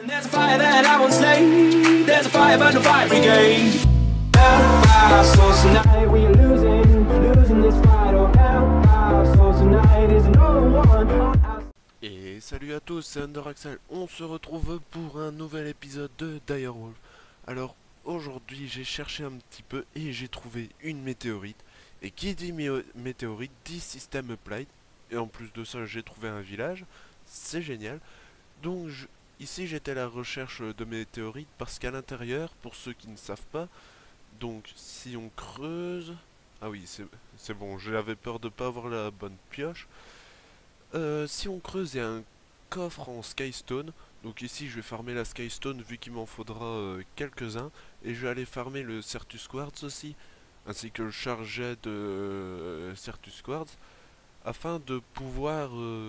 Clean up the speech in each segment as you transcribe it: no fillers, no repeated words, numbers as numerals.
There's a fire that I won't slay. There's a fire but no fire brigade. Our souls tonight, we are losing this fight. Oh, our souls tonight is no one. Et salut à tous, c'est Underaxel. On se retrouve pour un nouvel épisode de Direwolf. Alors aujourd'hui j'ai cherché un petit peu et j'ai trouvé une météorite. Et qui dit météorite dit système applied. Et en plus de ça j'ai trouvé un village. C'est génial. Donc ici j'étais à la recherche de météorites parce qu'à l'intérieur, pour ceux qui ne savent pas, donc si on creuse... Ah oui c'est bon, j'avais peur de pas avoir la bonne pioche. Si on creuse, il y a un coffre en Skystone. Donc ici je vais farmer la Skystone vu qu'il m'en faudra quelques-uns. Et je vais aller farmer le Certus Quartz aussi, ainsi que le charget de Certus Quartz, afin de pouvoir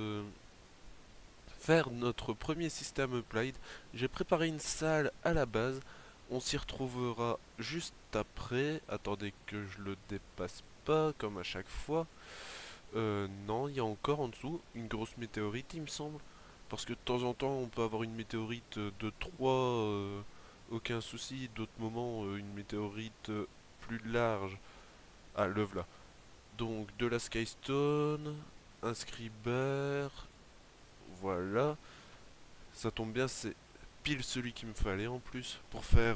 faire notre premier système applied. J'ai préparé une salle à la base. On s'y retrouvera juste après. Attendez que je le dépasse pas comme à chaque fois. Non, il y a encore en dessous une grosse météorite, il me semble. Parce que de temps en temps, on peut avoir une météorite de 3, aucun souci. D'autres moments, une météorite plus large. Ah, le voilà. Donc, de la Skystone, un Scriber. Voilà. Ça tombe bien, c'est pile celui qu'il me fallait en plus pour faire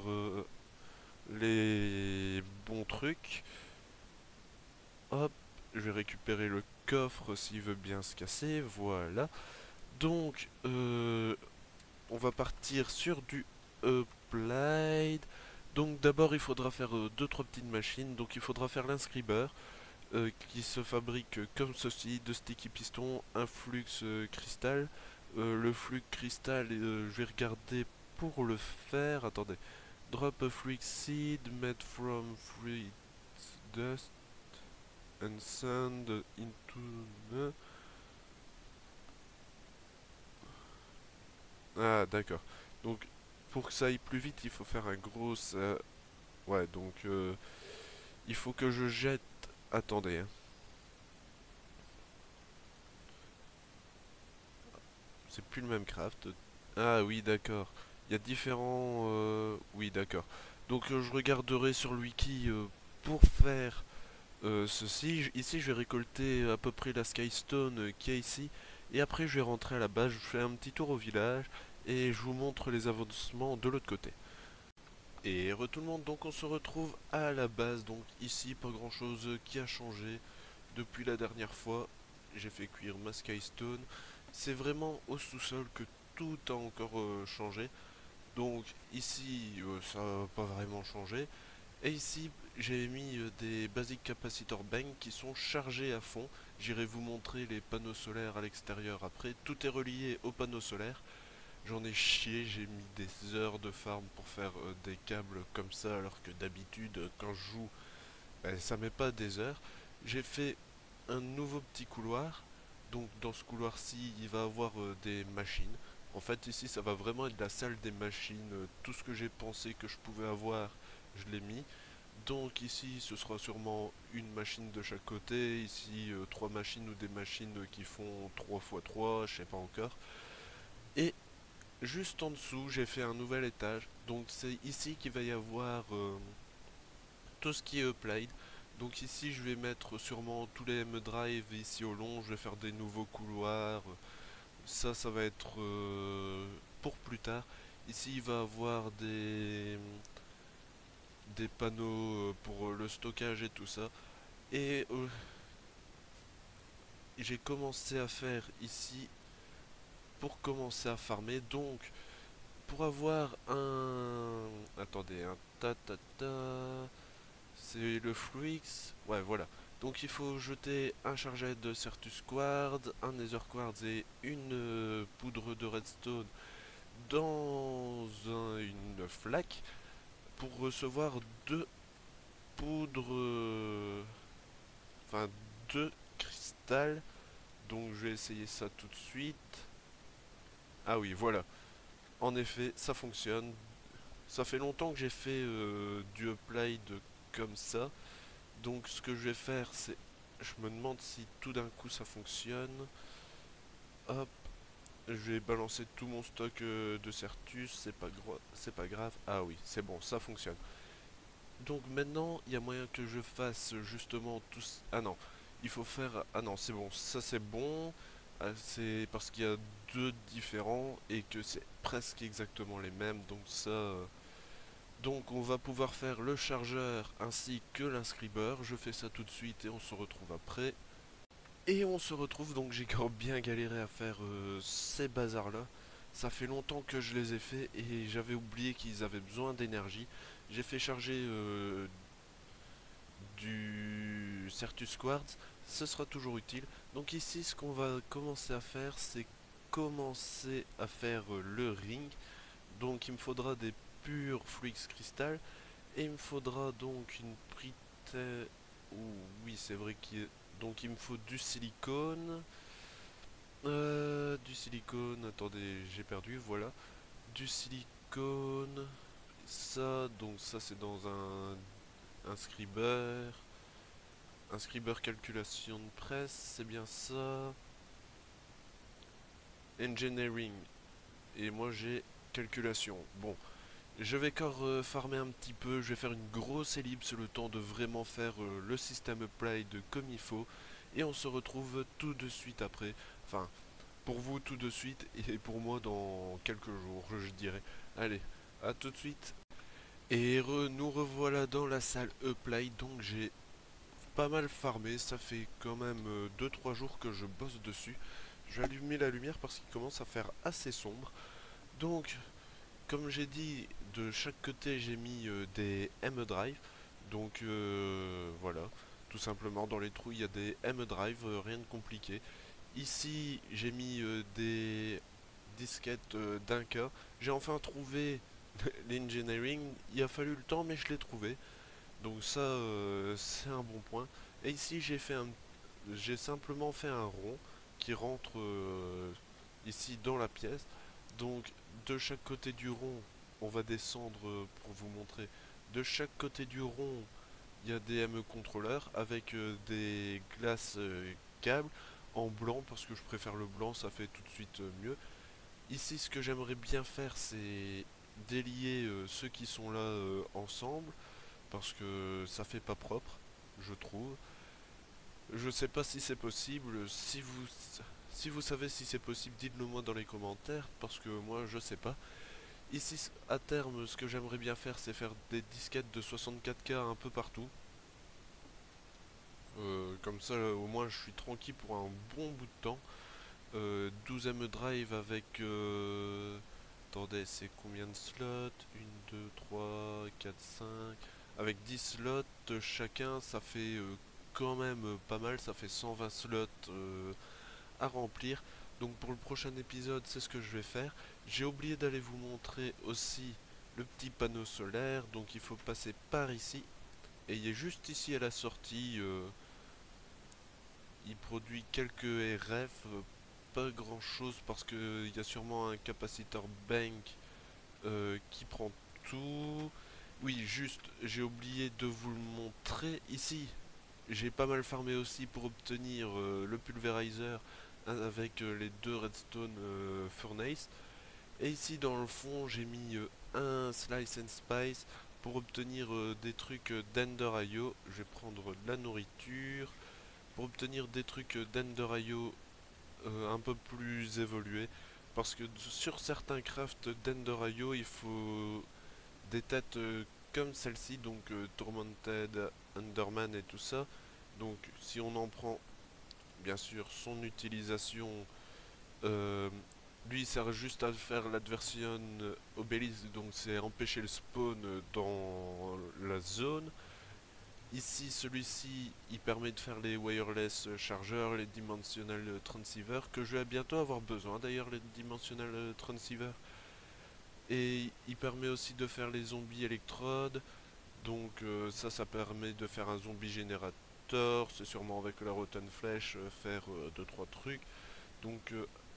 les bons trucs. Hop. Je vais récupérer le coffre s'il veut bien se casser, voilà. Donc, on va partir sur du applied. Donc d'abord il faudra faire 2-3 petites machines. Donc il faudra faire l'inscriber qui se fabrique comme ceci, de sticky piston, un flux cristal. Le flux cristal, je vais regarder pour le faire. Attendez. Drop a flux seed made from fruit dust and send into the... Ah d'accord. Donc pour que ça aille plus vite il faut faire un gros... Ouais donc il faut que je jette... Attendez hein. C'est plus le même craft. Ah oui d'accord. Il y a différents... Oui d'accord. Donc je regarderai sur le wiki pour faire... ceci, ici je vais récolter à peu près la Skystone qui est ici. Et après je vais rentrer à la base, je fais un petit tour au village. Et je vous montre les avancements de l'autre côté. Et tout le monde, donc on se retrouve à la base. Donc ici pas grand chose qui a changé depuis la dernière fois. J'ai fait cuire ma Skystone. C'est vraiment au sous-sol que tout a encore changé. Donc ici ça n'a pas vraiment changé. Et ici, j'ai mis des Basic Capacitor Bank qui sont chargés à fond. J'irai vous montrer les panneaux solaires à l'extérieur après. Tout est relié aux panneaux solaires. J'en ai chié, j'ai mis des heures de farm pour faire des câbles comme ça, alors que d'habitude, quand je joue, ben, ça met pas des heures. J'ai fait un nouveau petit couloir. Donc dans ce couloir-ci, il va avoir des machines. En fait, ici, ça va vraiment être la salle des machines. Tout ce que j'ai pensé que je pouvais avoir, je l'ai mis. Donc ici ce sera sûrement une machine de chaque côté, ici 3 machines ou des machines qui font 3 x 3, je sais pas encore. Et juste en dessous j'ai fait un nouvel étage, donc c'est ici qu'il va y avoir tout ce qui est applied. Donc ici je vais mettre sûrement tous les M-Drive ici au long, je vais faire des nouveaux couloirs, ça va être pour plus tard. Ici il va avoir des panneaux pour le stockage et tout ça. Et j'ai commencé à faire ici pour commencer à farmer. Donc pour avoir un... Attendez, un c'est le Fluix. Ouais voilà. Donc il faut jeter un charget de Certus Quartz, un Nether Quartz et une poudre de redstone dans une flaque pour recevoir deux poudres, enfin deux cristal. Donc je vais essayer ça tout de suite. Ah oui voilà, en effet ça fonctionne. Ça fait longtemps que j'ai fait du applied comme ça. Donc ce que je vais faire c'est, je me demande si tout d'un coup ça fonctionne. Hop, Je vais balancer tout mon stock de Certus, c'est pas grave. Ah oui, c'est bon, ça fonctionne. Donc maintenant, il y a moyen que je fasse justement tous... Ah non, il faut faire... Ah non, c'est bon, ça c'est bon. Ah, c'est parce qu'il y a deux différents et que c'est presque exactement les mêmes. Donc ça... Donc on va pouvoir faire le chargeur ainsi que l'inscribeur. Je fais ça tout de suite et on se retrouve après. Et on se retrouve, donc j'ai encore bien galéré à faire ces bazars là. Ça fait longtemps que je les ai fait et j'avais oublié qu'ils avaient besoin d'énergie. J'ai fait charger du Certus Quartz, ce sera toujours utile. Donc ici ce qu'on va commencer à faire, c'est commencer à faire le ring. Donc il me faudra des purs Fluix Crystal et il me faudra donc une Prite... oui, c'est vrai qu'il... Donc il me faut du silicone. Du silicone, attendez, j'ai perdu, voilà. Du silicone. Ça, donc ça c'est dans un scriber. Un scriber calculation de presse, c'est bien ça. Engineering. Et moi j'ai calculation. Bon, je vais encore farmer un petit peu. Je vais faire une grosse ellipse le temps de vraiment faire le système applied comme il faut. Et on se retrouve tout de suite après. Enfin, pour vous tout de suite et pour moi dans quelques jours, je dirais. Allez, à tout de suite. Et nous revoilà dans la salle Apply, donc j'ai pas mal farmé, ça fait quand même 2-3 jours que je bosse dessus. Je vais allumer la lumière parce qu'il commence à faire assez sombre. Donc, comme j'ai dit, de chaque côté j'ai mis des M-Drive. Donc voilà, tout simplement dans les trous il y a des M-Drive, rien de compliqué. Ici j'ai mis des disquette d'un cas. J'ai enfin trouvé l'engineering. Il a fallu le temps, mais je l'ai trouvé. Donc ça, c'est un bon point. Et ici, j'ai simplement fait un rond qui rentre ici dans la pièce. Donc de chaque côté du rond, on va descendre pour vous montrer. De chaque côté du rond, il y a des ME contrôleurs avec des glaces câbles en blanc parce que je préfère le blanc, ça fait tout de suite mieux. Ici, ce que j'aimerais bien faire, c'est délier ceux qui sont là ensemble, parce que ça fait pas propre, je trouve. Je sais pas si c'est possible. Si vous savez si c'est possible, dites-le moi dans les commentaires, parce que moi, je sais pas. Ici, à terme, ce que j'aimerais bien faire, c'est faire des disquettes de 64K un peu partout. Comme ça, au moins, je suis tranquille pour un bon bout de temps. 12ème drive avec... attendez, c'est combien de slots? 1, 2, 3, 4, 5... Avec 10 slots chacun, ça fait quand même pas mal, ça fait 120 slots à remplir. Donc pour le prochain épisode, c'est ce que je vais faire. J'ai oublié d'aller vous montrer aussi le petit panneau solaire, donc il faut passer par ici. Et il est juste ici à la sortie, il produit quelques RF, pas grand chose parce qu'il y a sûrement un capaciteur bank qui prend tout. Oui, juste, j'ai oublié de vous le montrer. Ici, j'ai pas mal farmé aussi pour obtenir le pulverizer avec les deux redstone furnace. Et ici, dans le fond, j'ai mis un slice and spice pour obtenir des trucs d'Ender.io. Je vais prendre de la nourriture. Pour obtenir des trucs d'Ender.io un peu plus évolués. Parce que sur certains crafts d'Ender.io, il faut des têtes comme celle-ci, donc Tormented, Underman et tout ça. Donc si on en prend, bien sûr, son utilisation, euh, lui il sert juste à faire l'adversion obélisque, donc c'est empêcher le spawn dans la zone. Ici, celui-ci, il permet de faire les wireless chargeurs, les dimensional transceivers, que je vais bientôt avoir besoin d'ailleurs, les dimensional transceivers. Et il permet aussi de faire les zombies électrodes. Donc ça permet de faire un zombie générateur. C'est sûrement avec la rotten flèche faire 2-3 trucs. Donc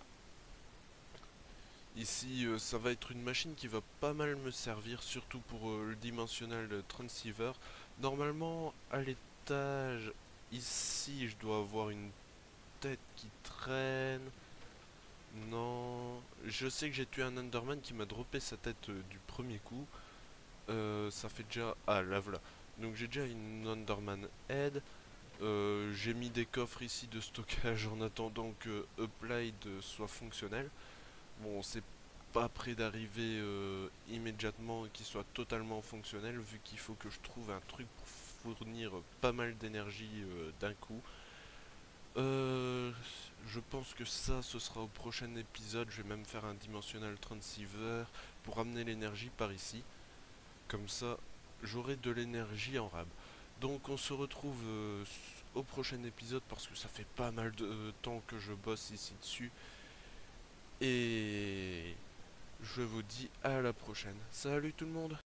ici ça va être une machine qui va pas mal me servir. Surtout pour le dimensional transceiver. Normalement à l'étage ici je dois avoir une tête qui traîne. Non, je sais que j'ai tué un Enderman qui m'a droppé sa tête du premier coup. Ça fait déjà... Ah, là voilà. Donc j'ai déjà une Enderman Head. J'ai mis des coffres ici de stockage en attendant que Uplight soit fonctionnel. Bon, c'est pas près d'arriver immédiatement et qu'il soit totalement fonctionnel vu qu'il faut que je trouve un truc pour fournir pas mal d'énergie d'un coup. Euh, je pense que ça, ce sera au prochain épisode. Je vais même faire un dimensional transceiver pour amener l'énergie par ici. Comme ça, j'aurai de l'énergie en rab. Donc on se retrouve au prochain épisode parce que ça fait pas mal de temps que je bosse ici dessus. Et je vous dis à la prochaine. Salut tout le monde!